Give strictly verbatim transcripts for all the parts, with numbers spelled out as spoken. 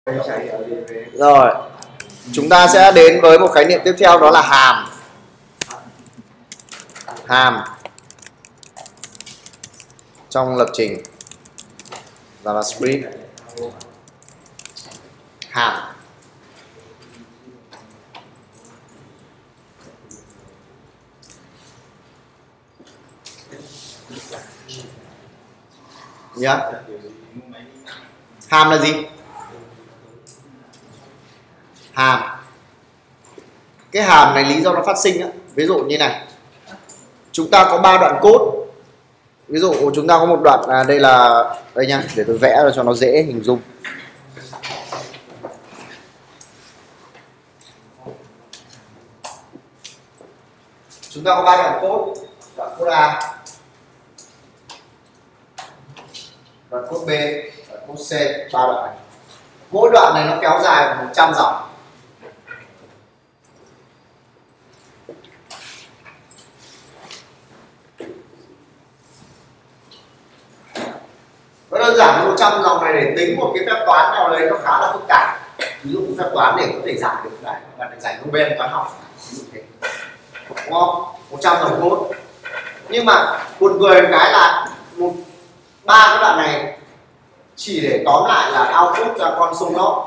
Rồi, chúng ta sẽ đến với một khái niệm tiếp theo, đó là hàm. Hàm trong lập trình JavaScript. Hàm nhá. Hàm là gì? Hàm, cái hàm này lý do nó phát sinh á, ví dụ như này, chúng ta có ba đoạn code. Ví dụ chúng ta có một đoạn à, đây là đây nhá, để tôi vẽ cho nó dễ hình dung. Chúng ta có ba đoạn code, đoạn code A, đoạn code B, đoạn code C, ba đoạn này. Mỗi đoạn này nó kéo dài một trăm dòng. Nó đơn giản, một trăm dòng này để tính một cái phép toán nào đấy nó khá là phức tạp. Ví dụ phép toán để có thể giải được cái này, bạn phải giải Nobel toán học, ví dụ thế. Đúng không? một trăm dòng code. Nhưng mà buồn cười cái là một ba cái đoạn này chỉ để tóm lại là output ra con số log,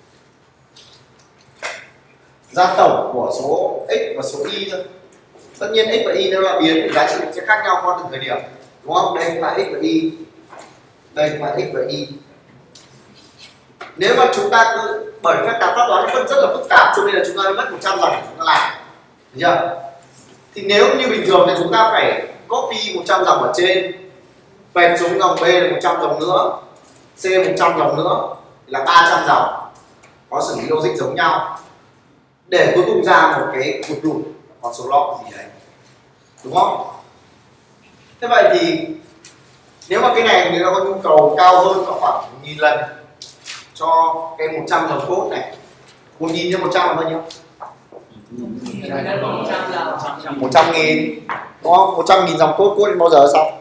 ra tổng của số x và số y thôi. Tất nhiên x và y nó là biến, giá trị sẽ khác nhau qua từng thời điểm, đúng không? Đây là x và y, đây là x và y. Nếu mà chúng ta cứ bởi phép toán pháp toán phân rất là phức tạp, cho nên là chúng ta mất một trăm dòng để chúng ta làm, được chưa? Thì nếu như bình thường thì chúng ta phải copy một trăm dòng ở trên, vẹt xuống dòng B là một trăm dòng nữa, C một trăm dòng nữa là ba trăm dòng, có xử lý logic giống nhau để cuối cùng ra một cái cột lục con số log gì đấy, đúng không? Thế vậy thì nếu mà cái này người ta có nhu cầu cao hơn khoảng một nghìn lần cho cái một trăm dòng code này, một nghìn nhân một trăm là bao nhiêu? một trăm nghìn, đúng không? một trăm nghìn dòng code, code đến bao giờ xong?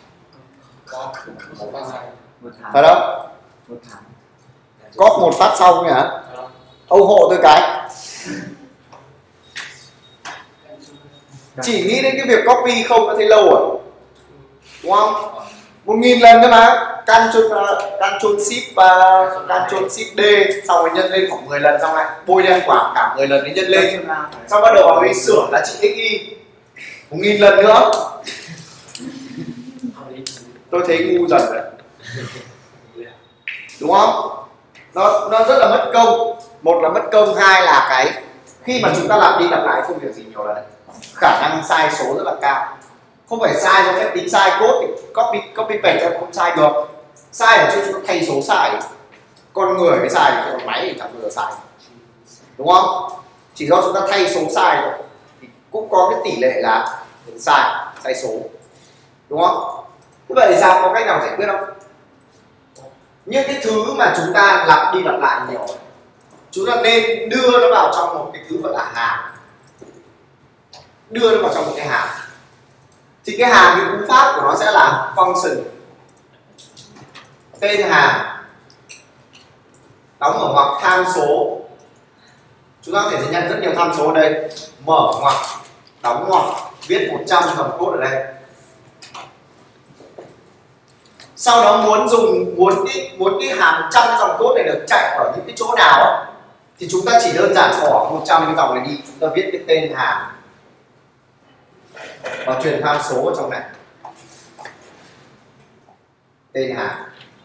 Phải không? Copy một phát xong nhỉ? Âu hộ tôi cái. Chỉ nghĩ đến cái việc copy không đã thấy lâu rồi, đúng không? Một nghìn lần nữa mà, Ctrl Ctrl Shift và Ctrl Shift D, xong rồi nhân lên khoảng mười lần, xong lại bôi đen quả cả mười lần đến nhân lên, xong bắt đầu vào đi sửa giá trị xy một nghìn lần nữa. Tôi thấy ngu dần rồi, đúng không? Nó nó rất là mất công. Một là mất công, hai là cái khi mà chúng ta làm đi làm lại không việc gì nhiều lần, khả năng sai số rất là cao. Không phải sai do phép tính sai code thì copy copy paste em không sai được. Sai ở chỗ chúng ta thay số sai. Con người mới sai, chứ còn máy thì chẳng bao giờ sai, đúng không? Chỉ do chúng ta thay số sai thôi thì cũng có cái tỷ lệ là sai sai số, đúng không? Thế vậy thì sao, có cách nào giải quyết không? Những cái thứ mà chúng ta lặp đi lặp lại nhiều, chúng ta nên đưa nó vào trong một cái thứ gọi là hàm, đưa nó vào trong một cái hàm. Thì cái hàm, cái cú pháp của nó sẽ là function, tên hàm, đóng mở ngoặc tham số. Chúng ta có thể nhận rất nhiều tham số ở đây, mở ngoặc, đóng ngoặc, viết một trăm dòng code ở đây. Sau đó muốn dùng muốn cái muốn cái hàm trăm dòng code này được chạy ở những cái chỗ nào ấy, thì chúng ta chỉ đơn giản bỏ một trăm cái dòng này đi, chúng ta viết cái tên hàm và truyền tham số ở trong này, tên hàm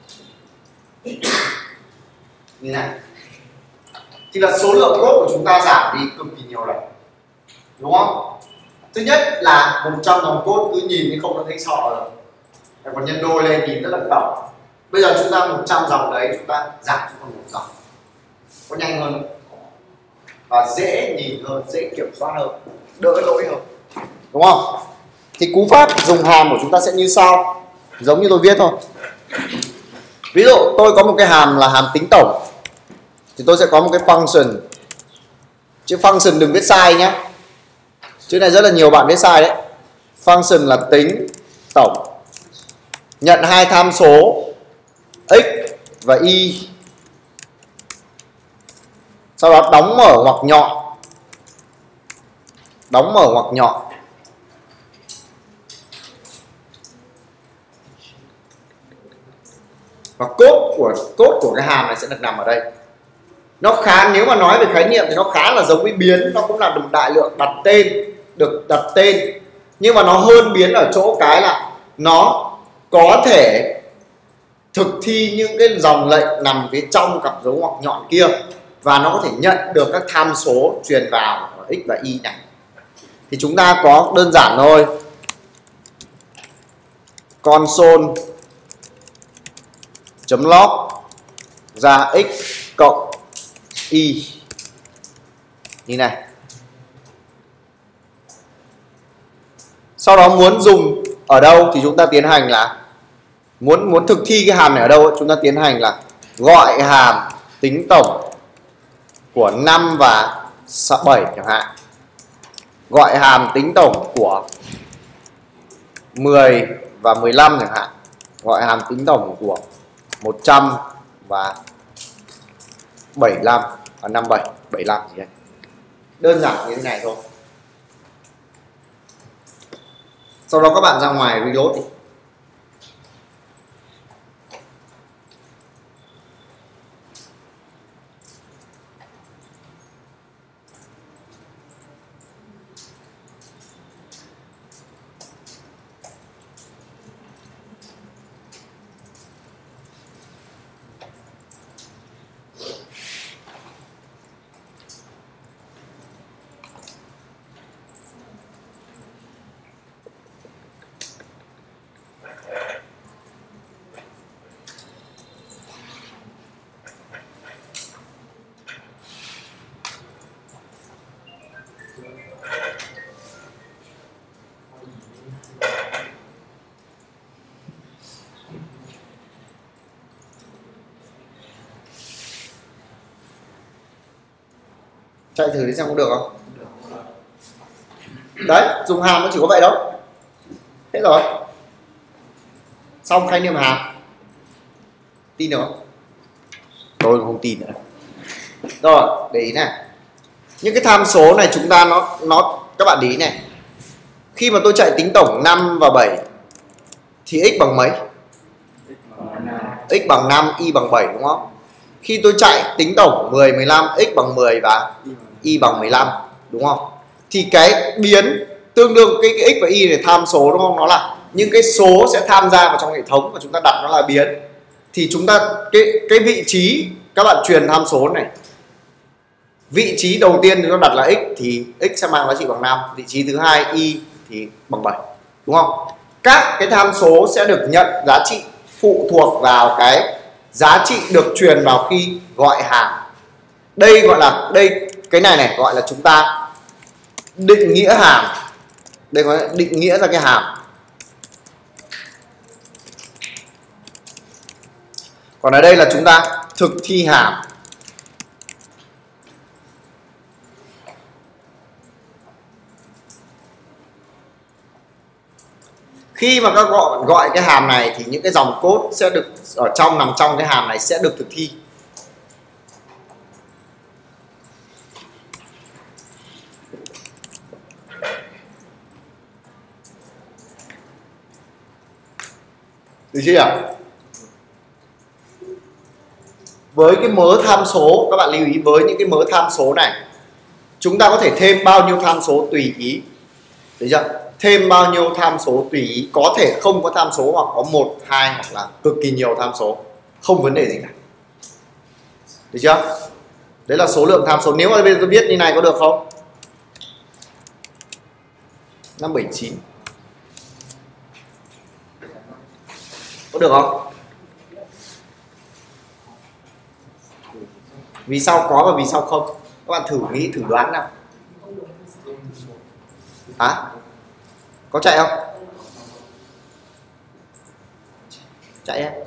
như này, thì là số lượng code của chúng ta giảm đi cực kỳ nhiều lần, đúng không? Thứ nhất là một trăm dòng code cứ nhìn thì không có thấy sợ rồi, còn nhân đôi lên nhìn rất là tổng. Bây giờ chúng ta một trăm dòng đấy chúng ta giảm xuống còn một dòng, có nhanh hơn và dễ nhìn hơn, dễ kiểm soát hơn, đỡ lỗi hơn, đúng không? Thì cú pháp dùng hàm của chúng ta sẽ như sau, giống như tôi viết thôi. Ví dụ tôi có một cái hàm là hàm tính tổng, thì tôi sẽ có một cái function. Chứ function đừng viết sai nhé, chữ này rất là nhiều bạn viết sai đấy. Function là tính tổng, nhận hai tham số x và y, Sau đó đóng mở ngoặc nhọn, đóng mở ngoặc nhọn. Và cốt của cốt của cái hàm này sẽ được nằm ở đây. Nó khá, nếu mà nói về khái niệm thì nó khá là giống với biến, nó cũng là một đại lượng đặt tên, được đặt tên, nhưng mà nó hơn biến ở chỗ cái là nó có thể thực thi những cái dòng lệnh nằm phía trong cặp dấu ngoặc nhọn kia, và nó có thể nhận được các tham số truyền vào ở x và y này. Thì chúng ta có đơn giản thôi, console chấm log ra x cộng y như này. Sau đó muốn dùng ở đâu thì chúng ta tiến hành là muốn muốn thực thi cái hàm này ở đâu, chúng ta tiến hành là gọi hàm tính tổng của năm và bảy chẳng hạn, gọi hàm tính tổng của mười và mười lăm chẳng hạn, gọi hàm tính tổng của một trăm và bảy mươi lăm và năm mươi bảy, bảy mươi lăm gì đây. Đơn giản như thế này thôi. Sau đó các bạn ra ngoài reload đi. Chạy thử đi xem có được không. Đấy, dùng hàm nó chỉ có vậy đâu. Thế rồi. Xong khái niệm hàm. Tin được không? Tôi không tin nữa. Rồi, để ý này. Những cái tham số này chúng ta nó nó các bạn để ý này. Khi mà tôi chạy tính tổng năm và bảy thì x bằng mấy? X bằng năm, y bằng bảy đúng không? Khi tôi chạy tính tổng mười, mười lăm, x bằng mười và y bằng mười lăm đúng không? Thì cái biến tương đương cái, cái x và y này tham số đúng không? Nó là những cái số sẽ tham gia vào trong hệ thống và chúng ta đặt nó là biến. Thì chúng ta cái cái vị trí các bạn truyền tham số này. Vị trí đầu tiên chúng ta đặt là x thì x sẽ mang giá trị bằng năm, vị trí thứ hai y thì bằng bảy đúng không? Các cái tham số sẽ được nhận giá trị phụ thuộc vào cái giá trị được truyền vào khi gọi hàm. Đây gọi là đây cái này này gọi là chúng ta định nghĩa hàm. Đây gọi là định nghĩa ra cái hàm. Còn ở đây là chúng ta thực thi hàm. Khi mà các gọi gọi cái hàm này thì những cái dòng code sẽ được ở trong nằm trong cái hàm này sẽ được thực thi. Được chưa nhỉ? Với cái mớ tham số, các bạn lưu ý với những cái mớ tham số này chúng ta có thể thêm bao nhiêu tham số tùy ý. Được chưa? Thêm bao nhiêu tham số tùy ý, có thể không có tham số hoặc có một, hai hoặc là cực kỳ nhiều tham số, không vấn đề gì cả. Được chưa? Đấy là số lượng tham số. Nếu mà bây giờ tôi viết như này có được không? năm bảy chín có được không? Vì sao có và vì sao không? Các bạn thử nghĩ, thử đoán nào. Hả? Có chạy không? Chạy đấy.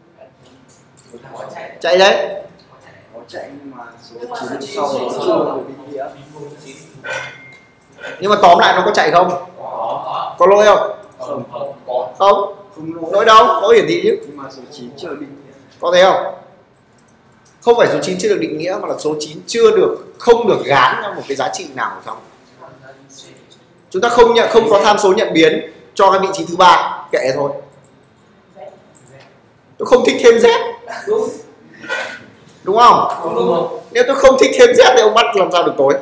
Chạy đấy. Có chạy nhưng mà số chín sau đó chưa định nghĩa. Nhưng mà tóm lại nó có chạy không? Có lỗi không? Không. Không? Không Lỗi đâu? Lỗi hiển thị chứ. Nhưng mà số chín chưa định nghĩa. Có thấy không? Không phải số chín chưa được định nghĩa mà là số chín chưa được không được gán cho một cái giá trị nào ở trong. Chúng ta không nhận không có tham số nhận biến cho cái vị trí thứ ba, kệ thôi. Tôi không thích thêm Z. Đúng không? Nếu tôi không thích thêm Z thì ông bắt làm sao được tối.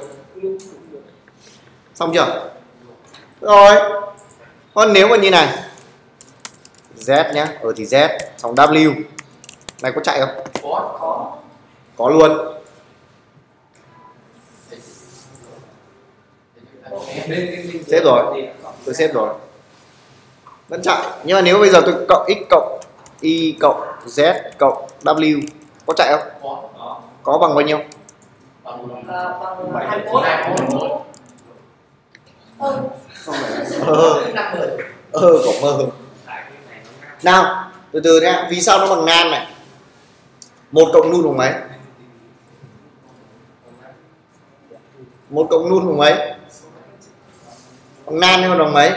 Xong chưa? Rồi. Còn nếu mà như này Z nhá, ở thì Z, xong W. Này có chạy không? Có, có. Có luôn. Xếp rồi. Tôi xếp rồi. Vẫn chạy. Nhưng mà nếu bây giờ tôi cộng x cộng y cộng z cộng w có chạy không? Có. Có bằng bao nhiêu? Bằng hai mươi mốt. Ờ. Ờ, có mơ. Nào, từ từ nhá, vì sao nó bằng nan này? Một cộng nun bằng mấy? Một cộng nun bằng mấy? Bằng nan hay bằng mấy?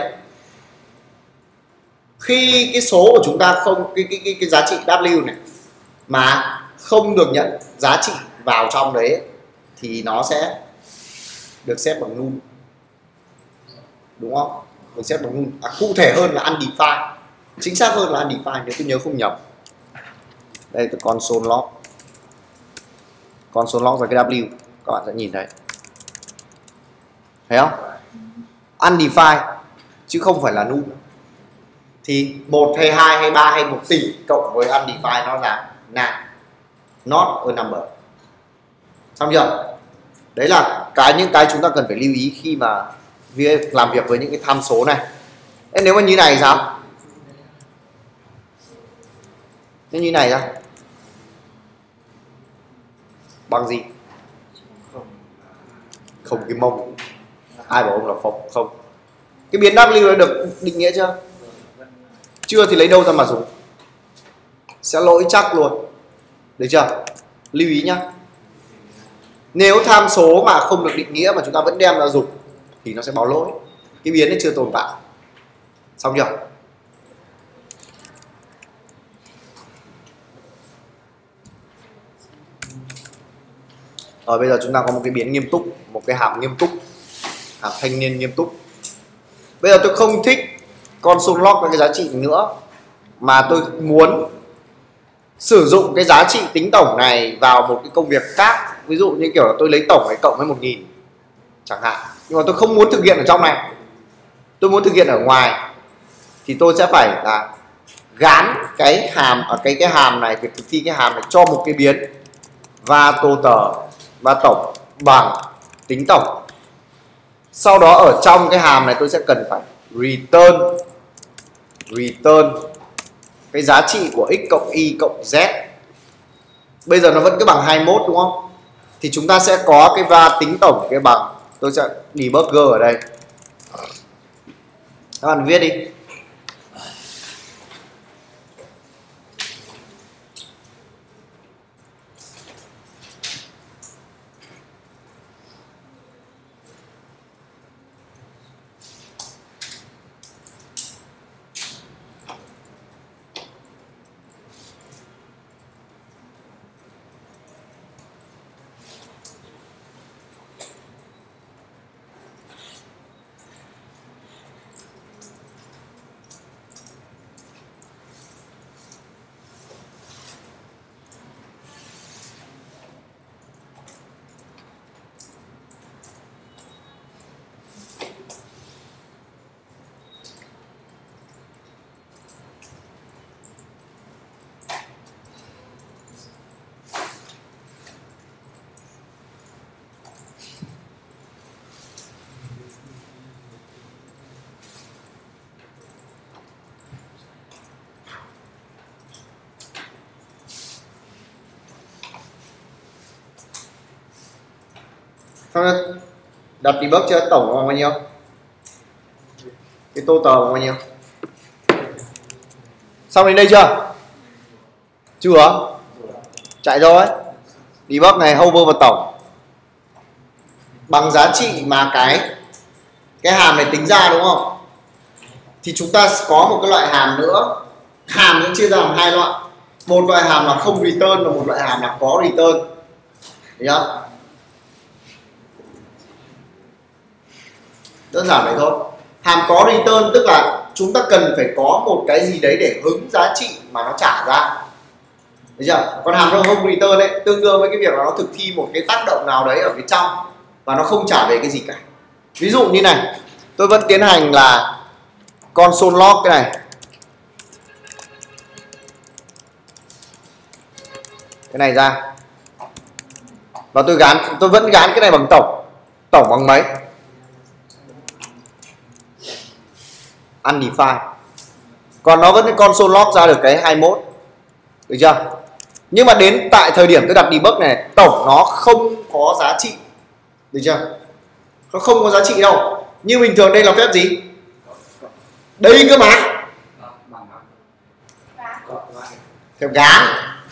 Khi cái số của chúng ta không cái cái cái, cái giá trị W này mà không được nhận giá trị vào trong đấy thì nó sẽ được xếp bằng nun, đúng không? Được xếp bằng nun. À, cụ thể hơn là undefined, chính xác hơn là undefined nếu tôi nhớ không nhầm. Đây là console log, console log và cái W các bạn sẽ nhìn thấy, thấy không? Undefined chứ không phải là nun. Thì một hay hai hay ba hay một tỷ cộng với undefined nó là nan, not a number. Xong chưa? Đấy là cái những cái chúng ta cần phải lưu ý khi mà việc làm việc với những cái tham số này. Thế nếu mà như này sao? Thế như này sao? Bằng gì? Không cái mông. Ai bảo ông là không? Không. Cái biến W đã được định nghĩa chưa? Chưa thì lấy đâu ra mà dùng? Sẽ lỗi chắc luôn. Được chưa? Lưu ý nhá. Nếu tham số mà không được định nghĩa mà chúng ta vẫn đem ra dùng thì nó sẽ báo lỗi. Cái biến ấy chưa tồn tại. Xong chưa? Rồi bây giờ chúng ta có một cái biến nghiêm túc, một cái hàm nghiêm túc, hàm thanh niên nghiêm túc. Bây giờ tôi không thích console log với cái giá trị nữa mà tôi muốn sử dụng cái giá trị tính tổng này vào một cái công việc khác, ví dụ như kiểu là tôi lấy tổng này cộng với một nghìn chẳng hạn, nhưng mà tôi không muốn thực hiện ở trong này, tôi muốn thực hiện ở ngoài, thì tôi sẽ phải là gán cái hàm ở cái cái hàm này, việc thực thi cái hàm này cho một cái biến và total và tổng bằng tính tổng. Sau đó ở trong cái hàm này tôi sẽ cần phải return return cái giá trị của x cộng y cộng z. Bây giờ nó vẫn cứ bằng hai mươi mốt đúng không? Thì chúng ta sẽ có cái va tính tổng cái bằng, tôi sẽ debugger ở đây. Các bạn viết đi. Đặt debug chưa? Tổng bằng bao nhiêu? Cái total bằng bao nhiêu? Xong đến đây chưa? Chưa? Chạy rồi. Debug này hover vào tổng bằng giá trị mà cái cái hàm này tính ra đúng không? Thì chúng ta có một cái loại hàm nữa. Hàm nó chia ra làm hai loại. một loại hàm là không return và một loại hàm là có return. Thấy không? Đơn giản vậy thôi. Hàm có return tức là chúng ta cần phải có một cái gì đấy để hứng giá trị mà nó trả ra. Thấy chưa? Còn hàm không return ấy tương đương với cái việc là nó thực thi một cái tác động nào đấy ở phía trong và nó không trả về cái gì cả. Ví dụ như này, tôi vẫn tiến hành là console log cái này. Cái này ra. Và tôi gán tôi vẫn gán cái này bằng tổng. Tổng bằng mấy? Undefined. Còn nó vẫn console log ra được cái hai mươi mốt. Được chưa? Nhưng mà đến tại thời điểm tôi đặt debug này, tổng nó không có giá trị. Được chưa? Nó không có giá trị đâu. Như bình thường đây là phép gì? Đây cơ mà. Phép gán.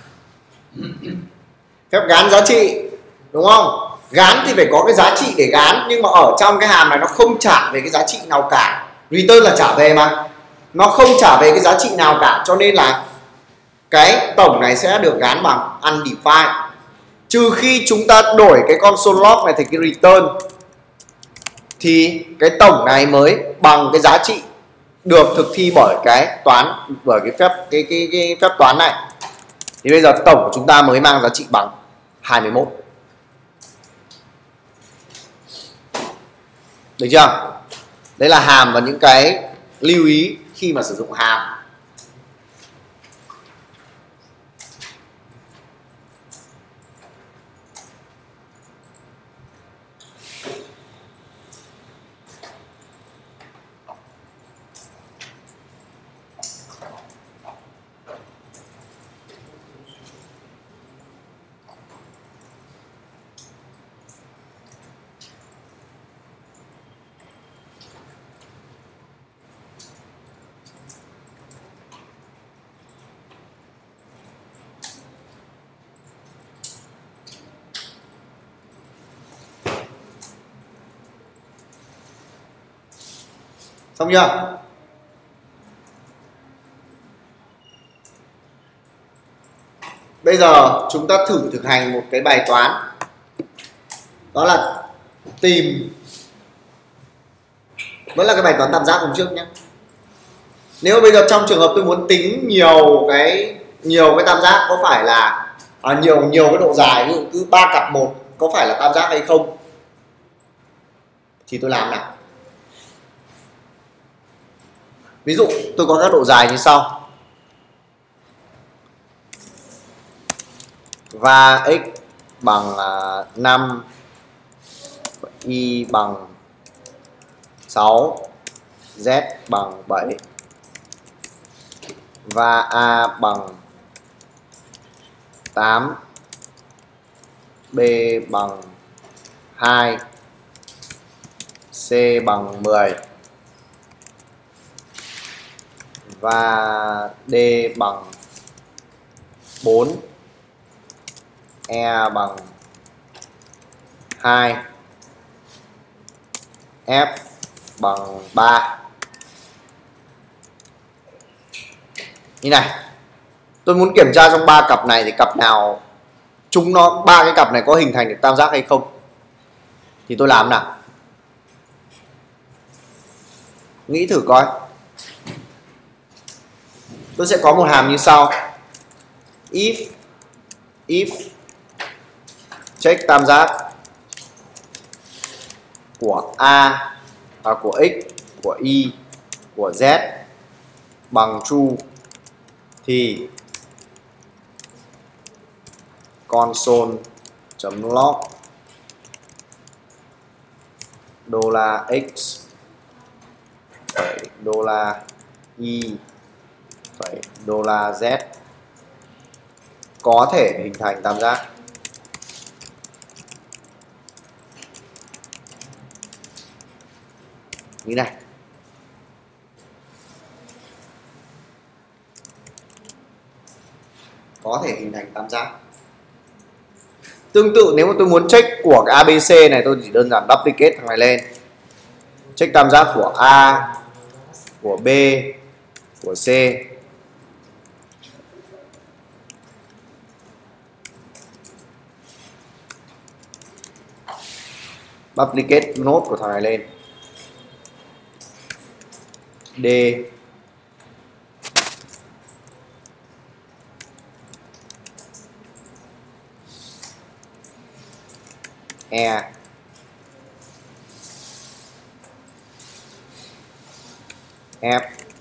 Phép gán giá trị. Đúng không? Gán thì phải có cái giá trị để gán. Nhưng mà ở trong cái hàm này nó không trả về cái giá trị nào cả. Return là trả về mà. Nó không trả về cái giá trị nào cả. Cho nên là cái tổng này sẽ được gán bằng undefined. Trừ khi chúng ta đổi cái console log này thành cái return, thì cái tổng này mới bằng cái giá trị được thực thi bởi cái toán, bởi cái phép cái cái, cái phép toán này. Thì bây giờ tổng của chúng ta mới mang giá trị bằng hai mươi mốt. Được chưa? Đấy là hàm và những cái lưu ý khi mà sử dụng hàm. Xong chưa? Bây giờ chúng ta thử thực hành một cái bài toán. Đó là tìm, vẫn là cái bài toán tam giác hôm trước nhé. Nếu bây giờ trong trường hợp tôi muốn tính nhiều cái nhiều cái tam giác, có phải là à, nhiều nhiều cái độ dài, ví dụ cứ ba cặp một, có phải là tam giác hay không, thì tôi làm nào. Ví dụ tôi có các độ dài như sau. Và x bằng uh, năm, y bằng sáu, z bằng bảy và a bằng tám, b bằng hai, c bằng mười và d bằng bốn, e bằng hai, f bằng ba. Như này, tôi muốn kiểm tra trong ba cặp này thì cặp nào chúng nó ba cái cặp này có hình thành được tam giác hay không, thì tôi làm nào. Nghĩ thử coi. Tôi sẽ có một hàm như sau. If if check tam giác của a, à, của x, của y, của z bằng true thì console.log đô la x phẩy đô la y phẩy đô la z có thể hình thành tam giác. Như này. Có thể hình thành tam giác. Tương tự nếu mà tôi muốn check của cái a bê xê này, tôi chỉ đơn giản duplicate thằng này lên. Check tam giác của A, của B, của C. duplicate node của thằng này lên. D E F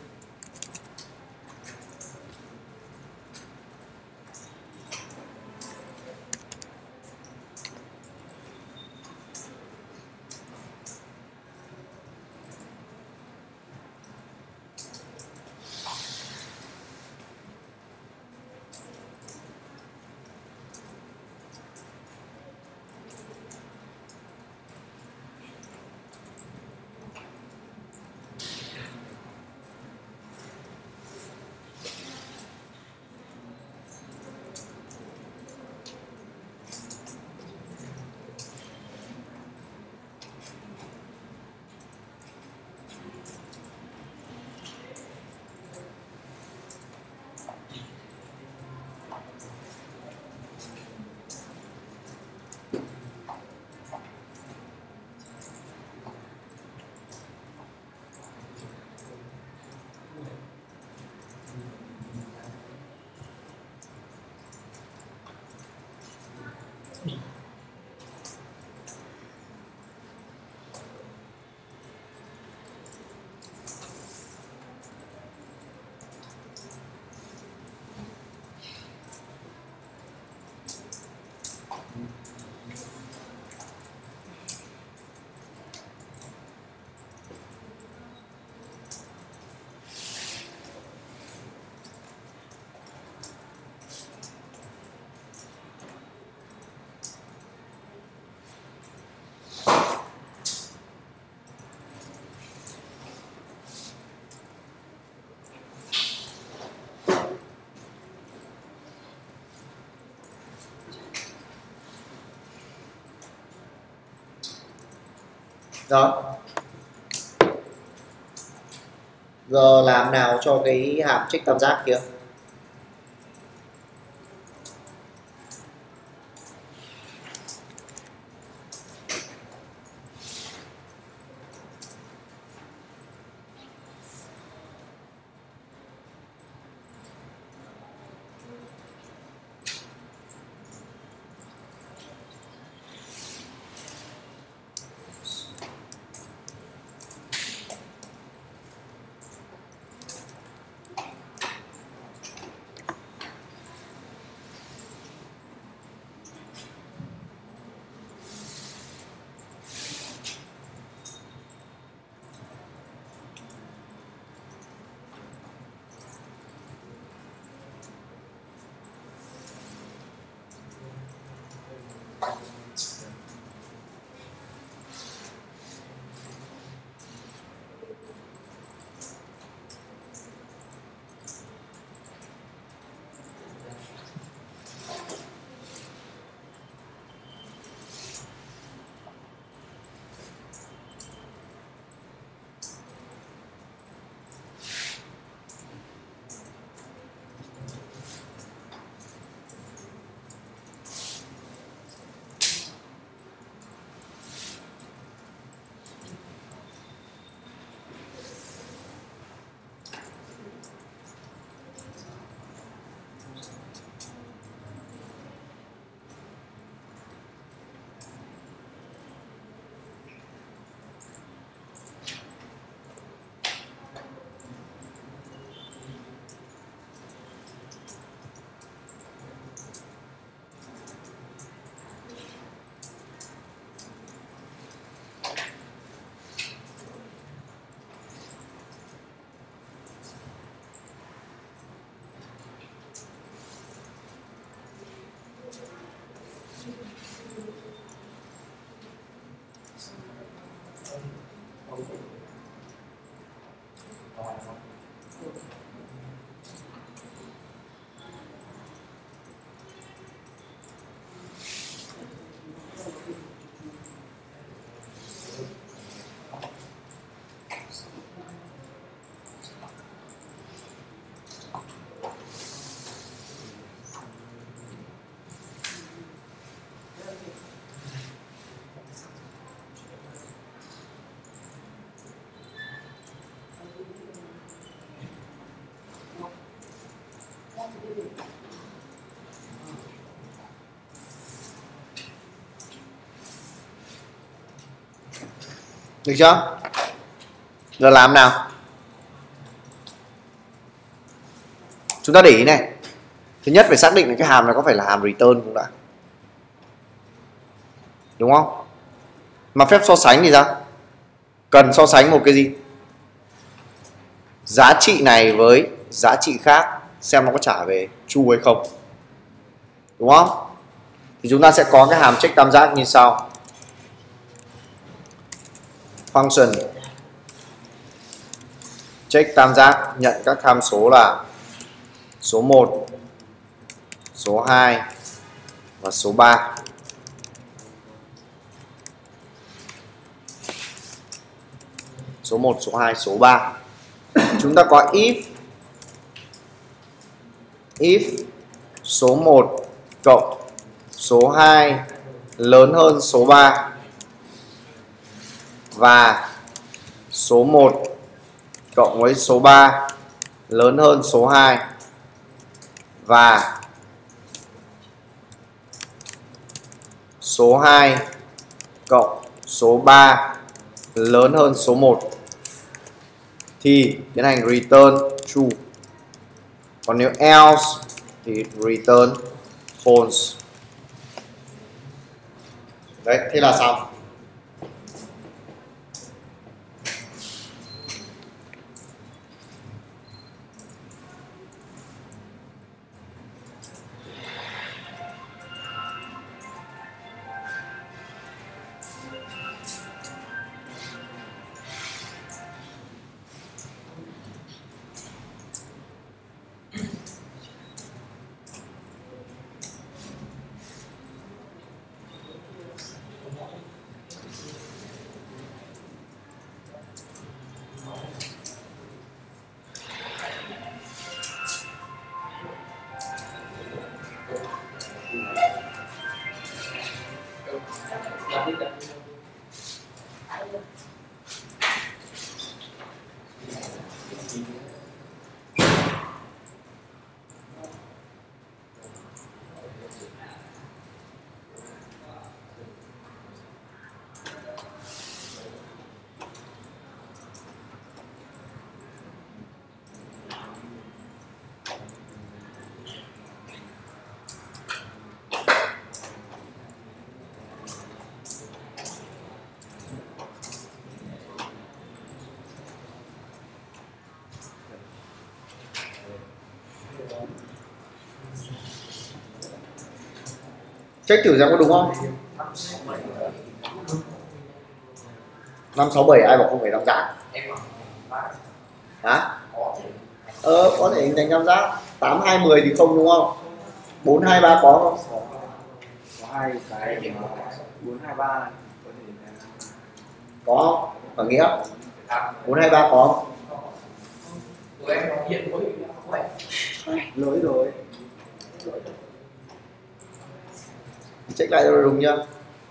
Đó. Giờ làm nào cho cái hàm check tam giác kia. Được chưa? Giờ làm nào. Chúng ta để ý này. Thứ nhất phải xác định là cái hàm này có phải là hàm return không đã. Đúng không? Mà phép so sánh thì sao? Cần so sánh một cái gì? Giá trị này với giá trị khác, xem nó có trả về true hay không. Đúng không? Thì chúng ta sẽ có cái hàm check tam giác như sau. Function check tam giác nhận các tham số là số một, số hai và số ba. Số một, số hai, số ba. Chúng ta có if if số một cộng số hai lớn hơn số ba và số một cộng với số ba lớn hơn số hai và số hai cộng số ba lớn hơn số một thì tiến hành return true. Còn nếu else thì return false. Đấy, thế là xong. Check thử xem có đúng không? năm sáu bảy ai bảo không phải tam giác? Hả? Ờ, có thể hình thành tam giác. Tám hai mười thì không đúng không? Bốn hai ba có không? Có hai cái bốn hai ba có thể có không? Ở nghĩa bốn hai ba có không? lỗi rồi. Check lại rồi đúng chưa?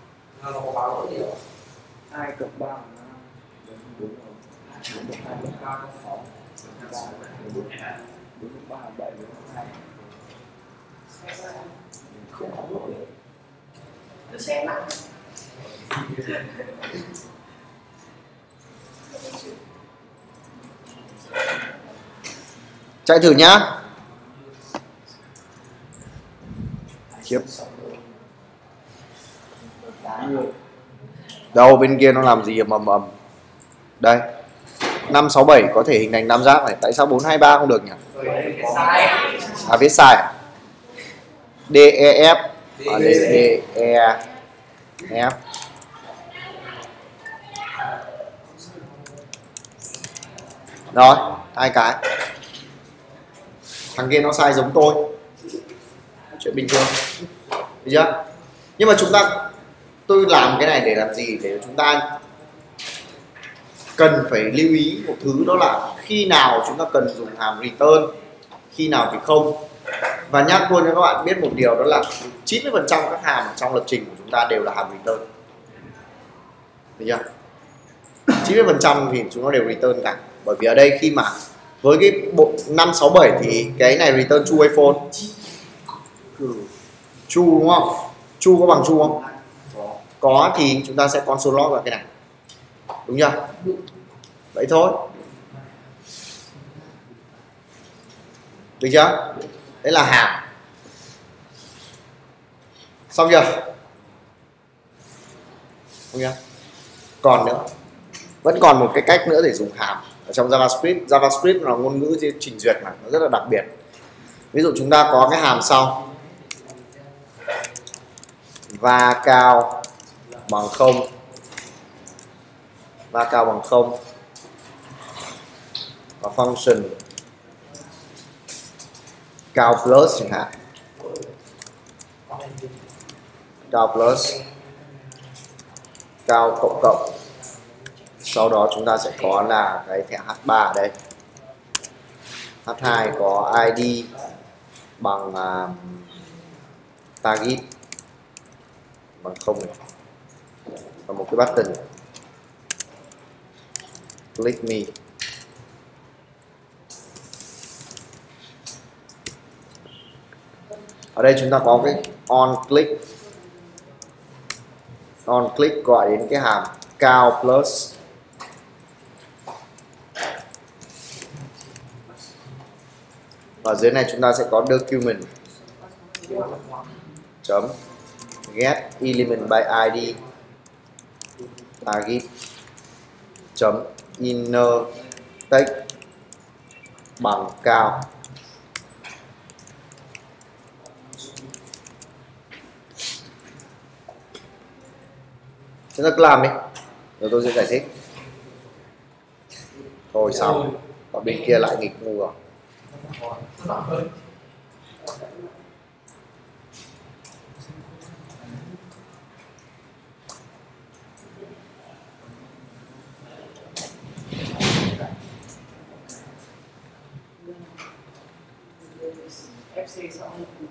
Hai cộng ba bốn hai bốn ba bốn ba bảy hai. Không có lỗi. Tôi xem lại. Chạy thử nhá. Khiếp. Đâu bên kia nó làm gì ầm ầm. Đây. năm sáu bảy có thể hình thành tam giác này, tại sao bốn hai ba không được nhỉ? À viết sai à? D E F à, D E F. Rồi, hai cái. Thằng kia nó sai giống tôi. Chuyện bình thường. Được chưa? Nhưng mà chúng ta tôi làm cái này để làm gì? Để chúng ta cần phải lưu ý một thứ, đó là khi nào chúng ta cần dùng hàm return, khi nào thì không. Và nhắc luôn cho các bạn biết một điều, đó là chín mươi phần trăm các hàm trong lập trình của chúng ta đều là hàm return. Được chưa? chín mươi phần trăm thì chúng nó đều return cả. Bởi vì ở đây khi mà với cái bộ năm sáu bảy thì cái này return true hay false? True đúng không? True có bằng true không? Có thì chúng ta sẽ console log vào cái này. đúng chưa? Vậy thôi, được chưa? Đấy là hàm. Xong chưa? Xong chưa? Còn nữa, vẫn còn một cái cách nữa để dùng hàm ở trong JavaScript. JavaScript là ngôn ngữ trình duyệt mà nó rất là đặc biệt. Ví dụ chúng ta có cái hàm sau và cao bằng không, và cao bằng không, và function cao plus chẳng hạn, cao plus, cao cộng cộng. Sau đó chúng ta sẽ có là cái thẻ H ba ở đây. H hai có i đê bằng uh, target bằng không này. Và một cái button click me. Ở đây chúng ta có cái on click. On click gọi đến cái hàm cao plus. Và dưới này chúng ta sẽ có document chấm get element by i đê target chấm inner text bằng cao. Chúng ta cứ làm đi rồi tôi sẽ giải thích. Thôi xong, còn bên kia lại nghịch ngu rồi. ép xê xong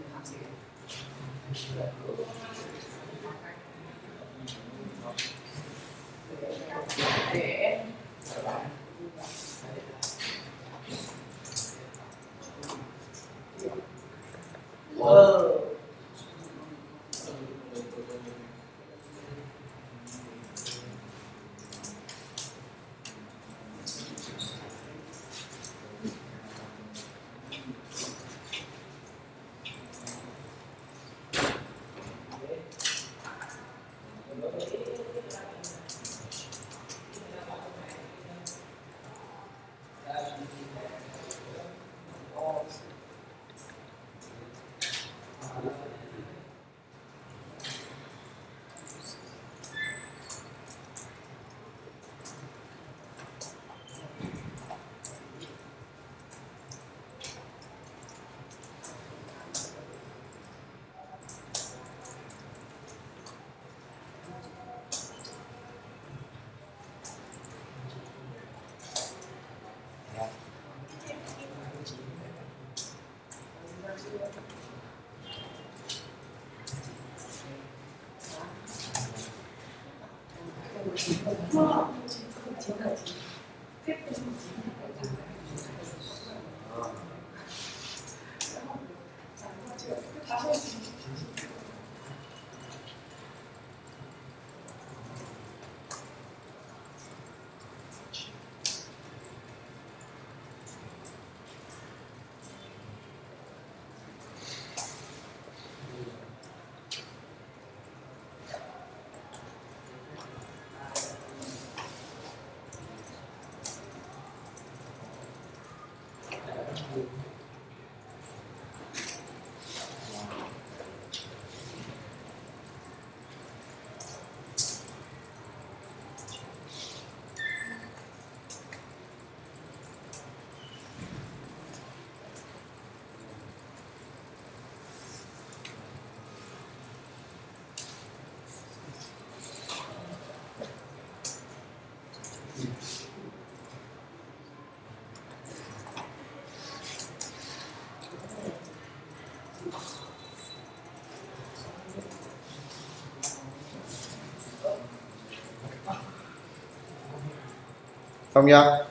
ờ Xong chưa?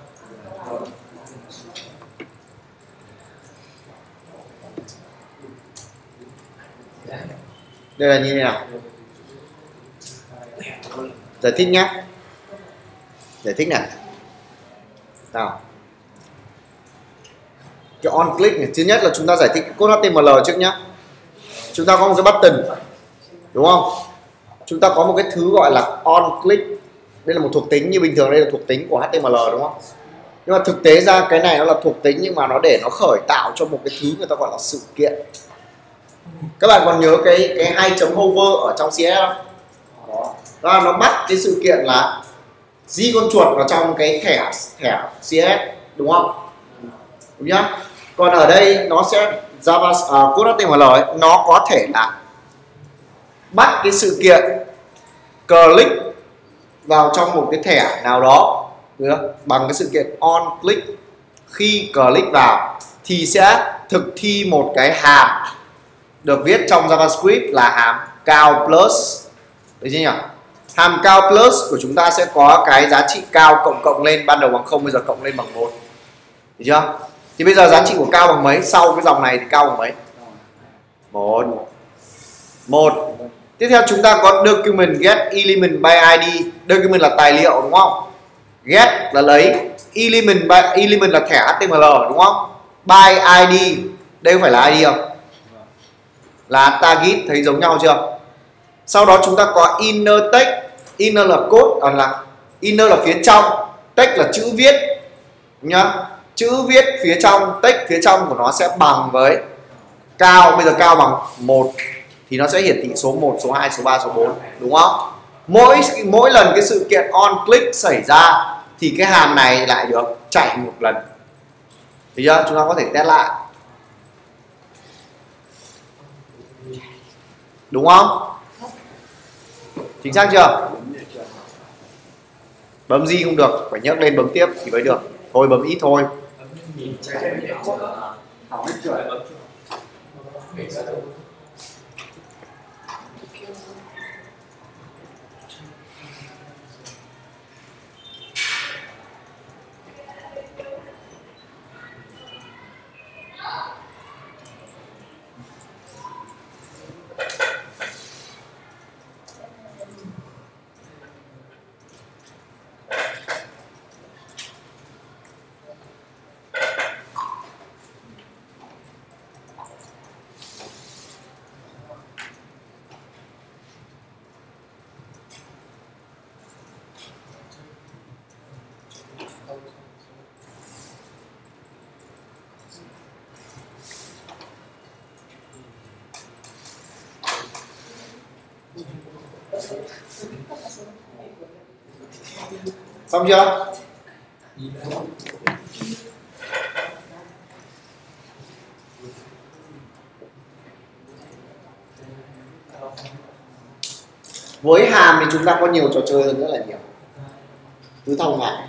Đây là như thế nào? Giải thích nhé. Giải thích này. Nào. Cái on click này, thứ nhất là chúng ta giải thích cái code hát tê em lờ trước nhá. Chúng ta có một cái button, đúng không? Chúng ta có một cái thứ gọi là on click. Đây là một thuộc tính, như bình thường đây là thuộc tính của hát tê em lờ, đúng không? Nhưng mà thực tế ra cái này nó là thuộc tính, nhưng mà nó để nó khởi tạo cho một cái thứ người ta gọi là sự kiện. Các bạn còn nhớ cái cái hai chấm hover ở trong xê ét không? Đó là nó bắt cái sự kiện là di con chuột vào trong cái thẻ thẻ xê ét, đúng không? Đúng nhá. Còn ở đây nó sẽ Java uh, code hát tê em lờ ấy, nó có thể là bắt cái sự kiện click vào trong một cái thẻ nào đó, được không? Bằng cái sự kiện on click. Khi click vào thì sẽ thực thi một cái hàm được viết trong JavaScript là hàm cao plus, được chưa nhỉ? Hàm cao plus của chúng ta sẽ có cái giá trị cao cộng cộng lên, ban đầu bằng không, bây giờ cộng lên bằng một, được chưa? Thì bây giờ giá trị của cao bằng mấy? Sau cái dòng này thì cao bằng mấy? Một. Một. Tiếp theo chúng ta có document get element by i đê. Document là tài liệu, đúng không? Get là lấy, element by, element là thẻ hát tê em lờ, đúng không? By i đê, đây có phải là i đê không? Là target, thấy giống nhau chưa? Sau đó chúng ta có inner text. Inner là code, à là inner là phía trong, text là chữ viết nhá. Chữ viết phía trong, text phía trong của nó sẽ bằng với cao, bây giờ cao bằng một thì nó sẽ hiển thị số một, số hai, số ba, số bốn, đúng không? Mỗi mỗi lần cái sự kiện on click xảy ra thì cái hàm này lại được chạy một lần. Thấy chưa? Chúng ta có thể test lại. Đúng không? Chính xác chưa? Bấm gì không được, phải nhấc lên bấm tiếp thì mới được. Thôi bấm ít thôi. Xong chưa? Với hàm thì chúng ta có nhiều trò chơi hơn rất là nhiều. Cứ thông hàm.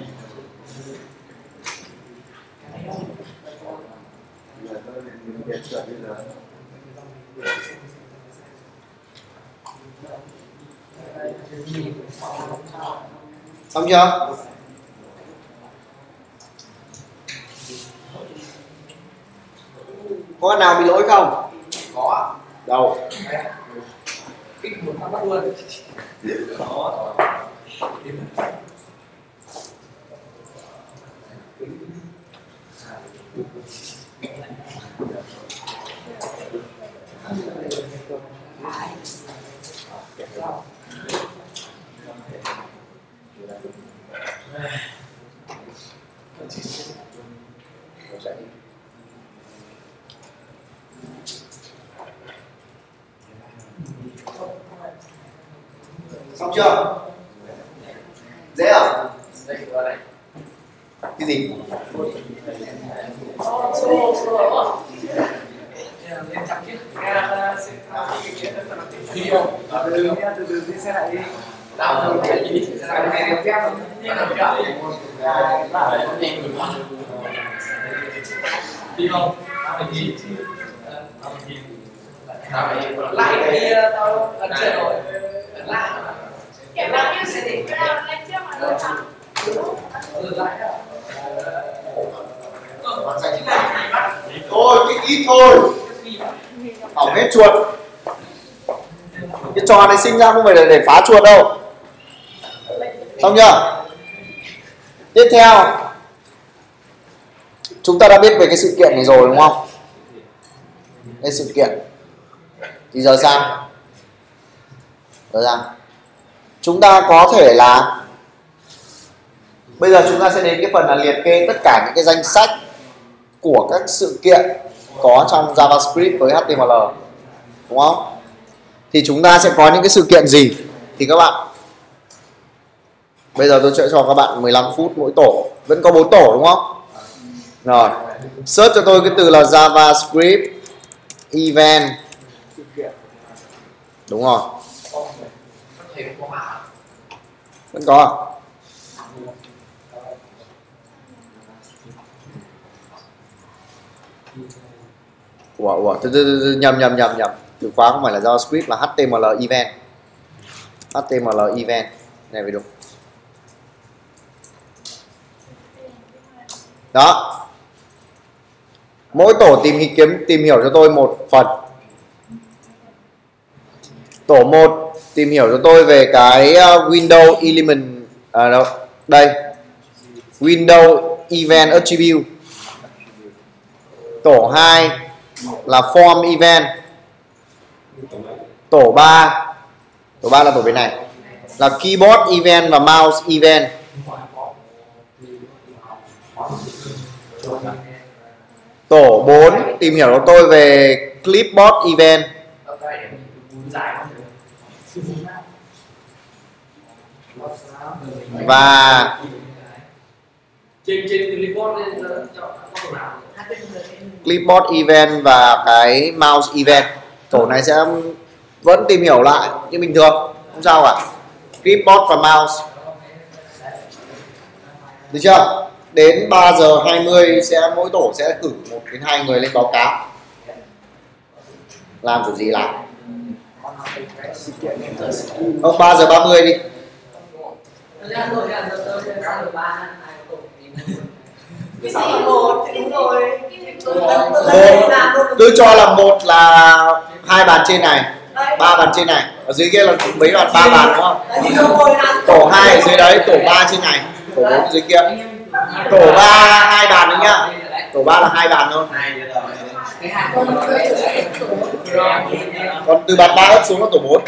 Xong chưa? Có con nào bị lỗi không? Có. Đâu? Kích một phát bắt luôn. Có. Xong chưa? Dễ à? Cái gì? Đi không? Lại đi tao ấn chưa rồi. Lại. Kiểu bao nhiêu sẽ để ra lên trước mà rồi thẳng. Thôi, cái ít thôi. Hỏng hết chuột. Cái trò này sinh ra không phải là để phá chuột đâu. Xong chưa? Tiếp theo chúng ta đã biết về cái sự kiện này rồi đúng không? Cái sự kiện thì giờ sao? Giờ sao? Chúng ta có thể là bây giờ chúng ta sẽ đến cái phần là liệt kê tất cả những cái danh sách của các sự kiện có trong JavaScript với hát tê em lờ, đúng không? Thì chúng ta sẽ có những cái sự kiện gì? Thì các bạn, bây giờ tôi sẽ cho các bạn mười lăm phút mỗi tổ, vẫn có bốn tổ đúng không? Rồi, search cho tôi cái từ là JavaScript event, đúng rồi, vẫn có à? Ủa, ủa, từ, từ, từ, nhầm nhầm nhầm nhầm, từ khóa không phải là JavaScript là hát tê em lờ event, hát tê em lờ event này mới đúng. Đó, mỗi tổ tìm kiếm tìm hiểu cho tôi một phần. Tổ một tìm hiểu cho tôi về cái Windows element à, đâu đây Windows event attribute. Tổ hai là form event. Tổ ba, tổ ba là tổ bên này là keyboard event và mouse event. Tổ bốn tìm hiểu cho tôi về clipboard event. Và trên trên clipboard lên clipboard event và cái mouse event. Tổ này sẽ vẫn tìm hiểu lại như bình thường, không sao cả. Clipboard và mouse, được chưa? Đến ba giờ hai mươi sẽ mỗi tổ sẽ cử một đến hai người lên báo cáo. Làm kiểu gì làm? Ờ, ba giờ ba mươi đi. một đúng rồi. Một, tôi cho là một là hai bàn trên này, ba bàn trên này, ở dưới kia là mấy bàn, ba bàn đúng không? Tổ hai ở dưới đấy, tổ ba trên này, tổ bốn dưới kia. Tổ ba hai bàn đấy nhá. Tổ ba là hai bàn thôi. Còn từ bàn ba ớt xuống là tổ bốn.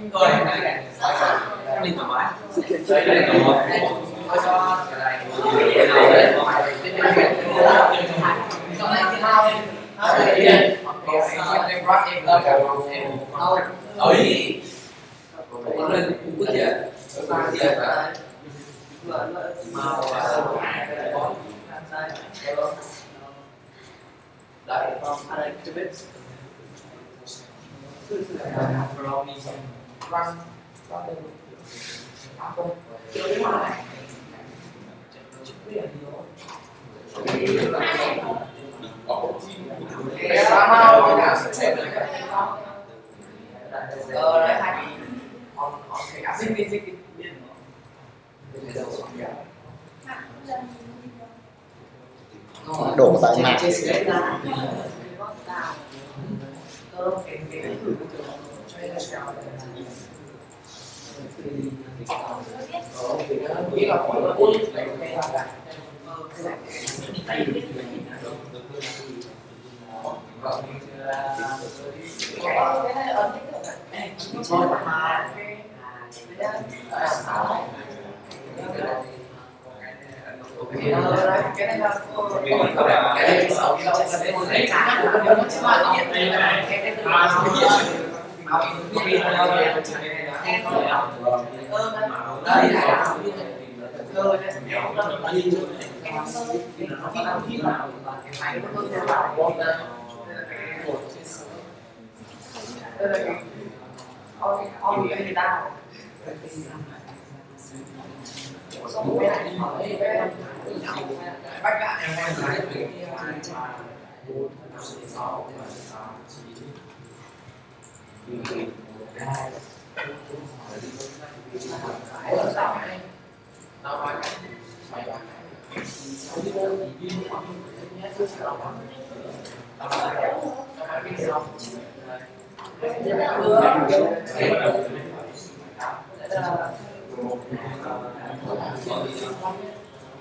Đổ tại mạng.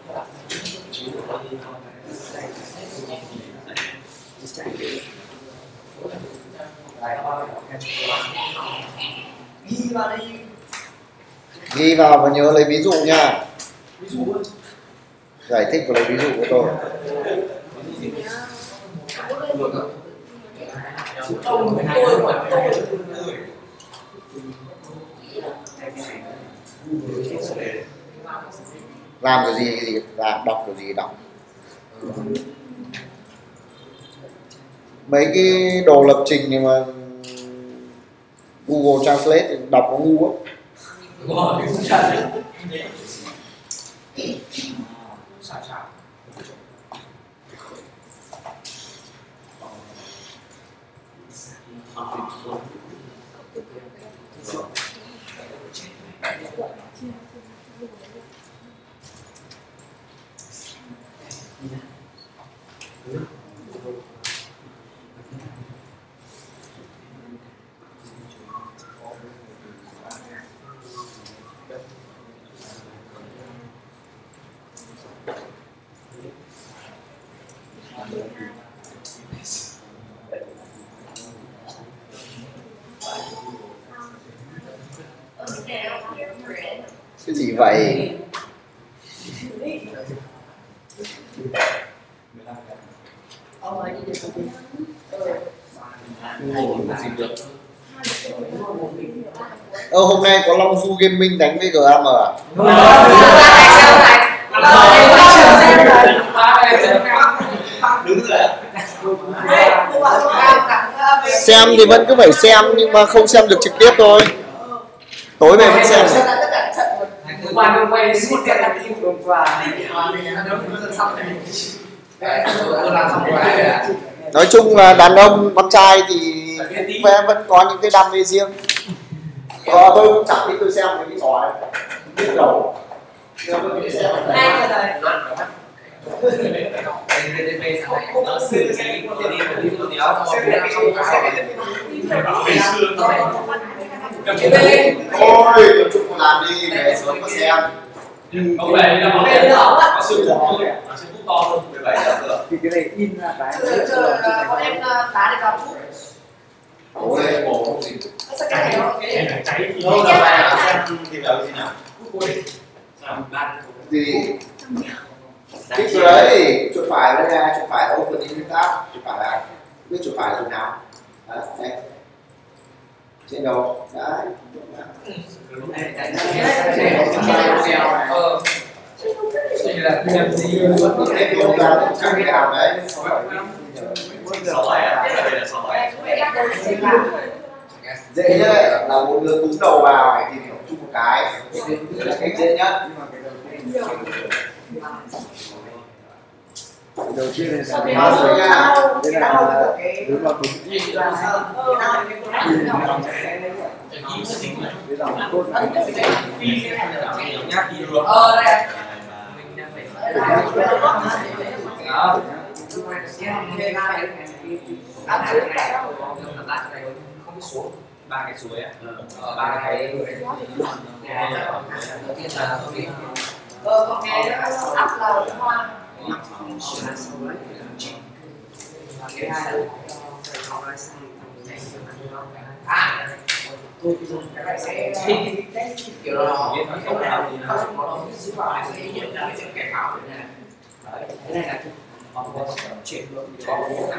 Ghi vào đây. Ghi vào và nhớ lấy ví dụ nha. Giải thích và lấy ví dụ của tôi. Ông tôi của tôi. Làm cái gì cái gì làm, đọc cái gì đọc. Mấy cái đồ lập trình này mà Google Translate thì đọc nó ngu á. Cái gì vậy? Ông ấy đi được không? Ơ hôm nay có Long Du Gaming đánh với giê a em à? Xem thì vẫn cứ phải xem nhưng mà không xem được trực tiếp thôi. Tối về vẫn xem. Qua đông quay suốt cái đặt kim hôm qua. Nói chung là đàn ông con trai thì vẫn có những cái đam mê riêng. Ờ, tôi cũng chẳng biết tôi xem mấy cái trò này biết đầu. Ôi, tập trung làm đi, về sớm có xem. Không về đi đâu mà về có sự to thôi, có sự to hơn mười bảy giờ nữa. Thì cái này in ra cái. Chờ chờ bọn em đá để vào phút. Ôi, bộ không gì. Sao cái này nó Cái này cháy thì Đâu là bài nào xem tìm hiểu gì nào? Gì? Cái chỗ đấy, chuột phải đây này, chuột phải là open in tab, chuột phải là biết chuột phải là chỗ nào? Đấy, đây. Trên đầu, đấy. Cái chỗ là chắc cái nào đấy. Dễ nhất là một người cúm đầu vào phải tìm hiểu chung một cái, đây là cách dễ nhất. Đầu tiên là Bao giờ nha. đây là đúng là đúng. Đây là một cốt. Ờ đây. không xuống ba cái suối á, ba cái Ờ còn nghe nó sắp là hoa. À tôi dùng cái này sẽ kiểu là không nào thì nó không có sự phải sẽ hiện ra cái cảnh báo này. Cái này là chuyển hướng cho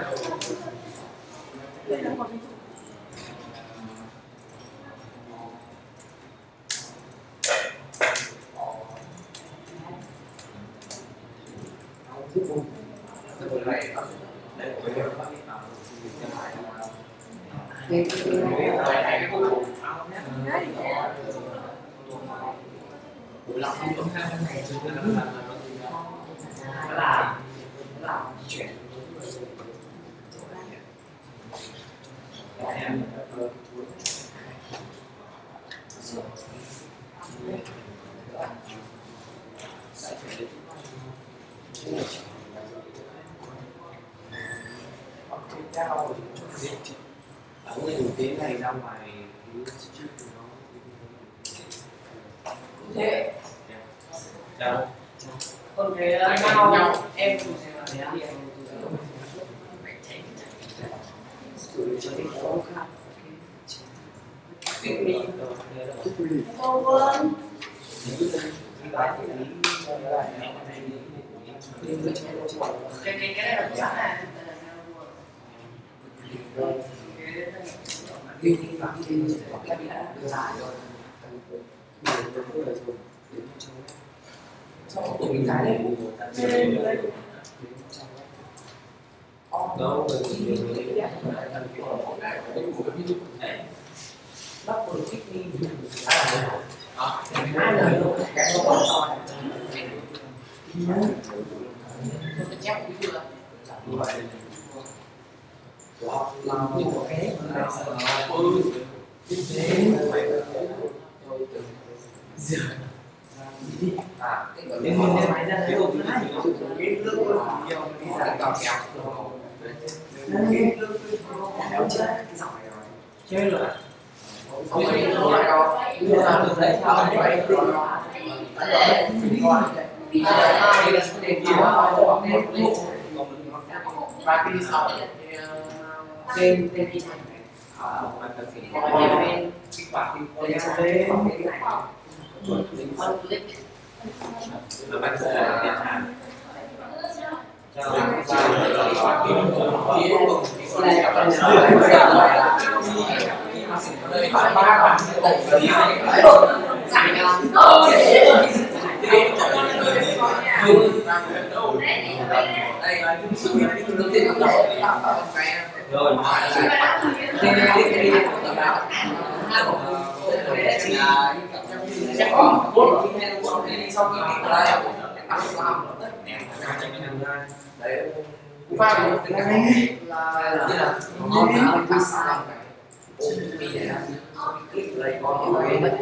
là là chuyển Ông ấy dùng tiếng này ra ngoài thế. Chào. Còn cái nhau nhau em thì em cái cái cái này là giá này ghi ghi vào trên cái bị đã đưa ra rồi xong rồi tụi mình cái đấy đâu bắt đầu thích đi đó hai lời luôn cái nó còn rồi chép cái chưa như vậy làm như một cái à cái gọi là cái máy ra cái đồ thứ hai cái nước nhiều đi ra cào kéo kéo chết cái giỏi rồi chơi rồi không phải nó lại đâu đưa ra được đấy sao anh vậy rồi và khi sau trên trên khi thành ở mặt thực hiện bên kích hoạt thì lên là bạn sẽ điện thoại cho sẽ có bốn sau khi mình đây đấy pha một tiếng Anh là như là con đã bị sai vì để là click lấy con cái mất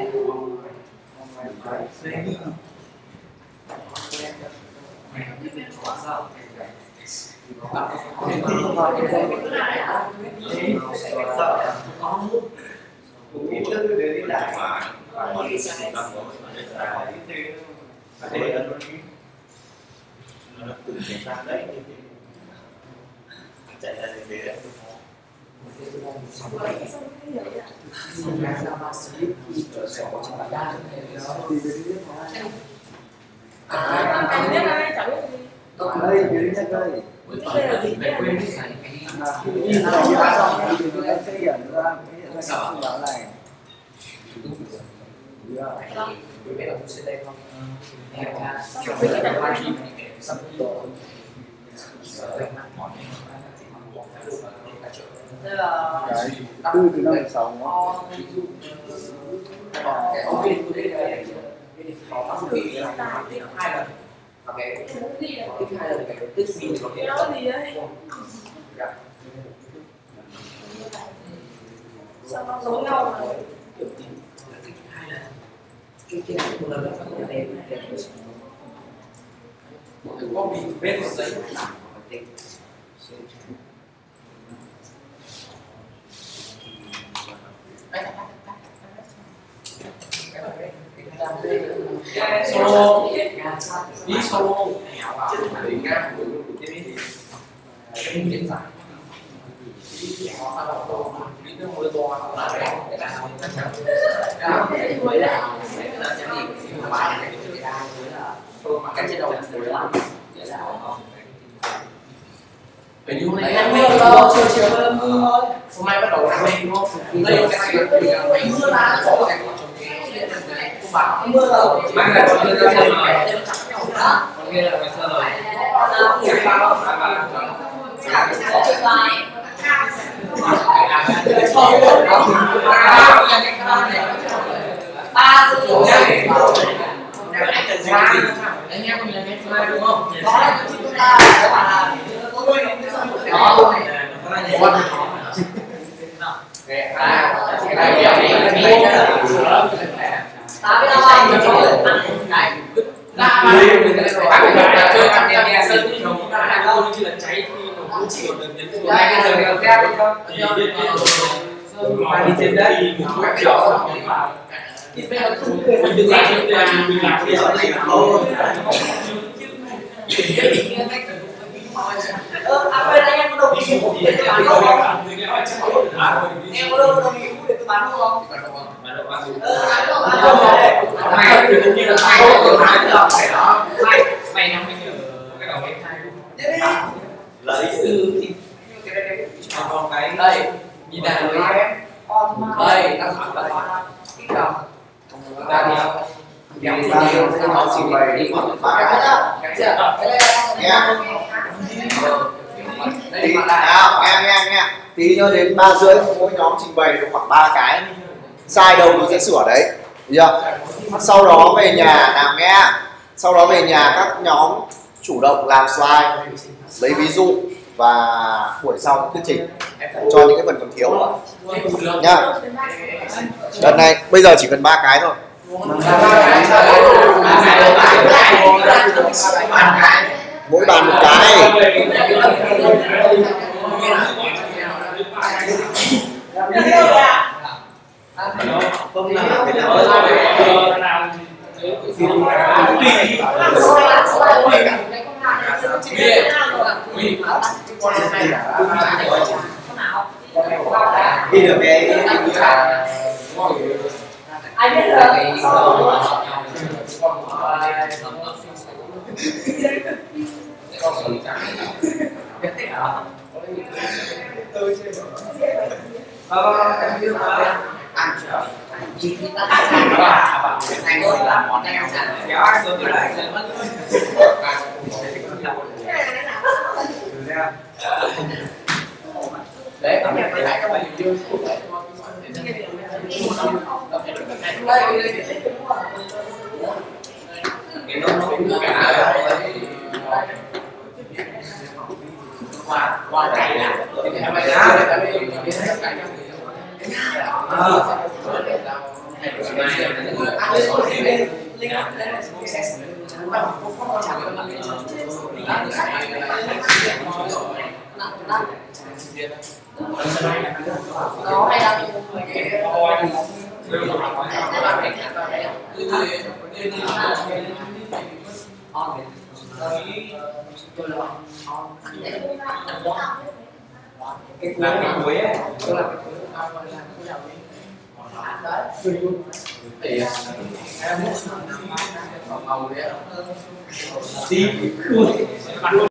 chạy ra để để đây dưới nhất đây quên khi ra xong thì chúng ta sẽ hiện ra cái hiện ra cái đó này biết là sẽ đây không em kiểu với cái này live stream này sắp tới đây là tư từ năm sáu cái ông viên của đây là có phát huy là hai lần và cái tích hai lần cái tích min có thể sao nó giống nhau mà kiểu tích hai lần cái cái này một lần nó phải đẹp đẹp một cái copy paste vào giấy làm một cái solo đi solo thì nga của cái gì cái diễn giải họ sao là to đi nó hơi to là cái cái nào chắc chắn đó cái mới là cái là cái gì cái bài này cái đa với là cái chế độ từ đó để là hình như này em mưa đâu chiều chiều mưa mưa thôi hôm nay bắt đầu lên đúng không đây cái này thì mình mưa ra có cái cô bảo mưa đâu mang lại cho người ta xem mà còn kia là cái sơ rồi cái bao ba sự kiện này anh em mình là cái slide đúng không? Đó là chúng ta các bạn là tôi đó con cái này cái ta biết đâu mình có cái là ba mình cái chơi trong nhà sân thì chúng ta là câu như là cháy khi mà cũng chỉ được đến cái cái giờ đeo kép mà đi trên đấy một cái kiểu thì bây giờ không mình được làm mình làm cái này thôi Ờ, à bên đây em có đồng ý mua để tôi bán luôn không? Em có đồng ý mua để tôi bán luôn không? Ờ, bán luôn, bán luôn. Mày tự nhiên là mày tự bán được phải đó. Mày, mày nằm mình ở cái đầu em hai luôn. Lấy từ thì còn cái đây nhìn này rồi em. Đây, đang hỏi là cái đầu. Đang đi không? Ta sẽ có trình bày đi khoảng ba cái đó. Nghe. Tí, nào, nghe nghe nghe. Tí nữa đến ba rưỡi mỗi nhóm trình bày được khoảng ba cái. Sai đâu mình sẽ sửa đấy. Được chưa? Sau đó về nhà làm nghe. Sau đó về nhà các nhóm chủ động làm slide, lấy ví dụ và buổi sau thuyết trình cho những cái phần còn thiếu nhá. Đợt này bây giờ chỉ cần ba cái thôi. Mỗi bàn một cái. Đi được cái Ai biết được. Ăn chưa? Chỉ khi ta ăn và anh tôi làm món này ăn kéo ăn tôi lại sẽ mất. Để các bạn lại các bạn yêu cái nó nó cả qua qua cái là cái này phải ra để cái cái Có hay là cái cuối ấy, tức là thì em muốn màu đấy. Đi